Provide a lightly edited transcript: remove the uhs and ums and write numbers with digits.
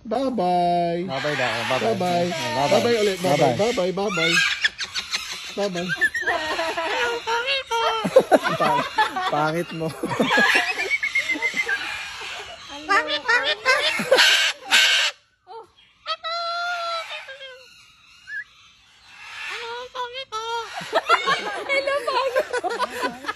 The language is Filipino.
Bye-bye. Bye-bye daw. Bye-bye. Bye-bye. Bye-bye ulit. Bye-bye. Bye-bye. Bye-bye. Bye-bye. Pangit mo. Pangit. Ano, pangit. Hello, pangit.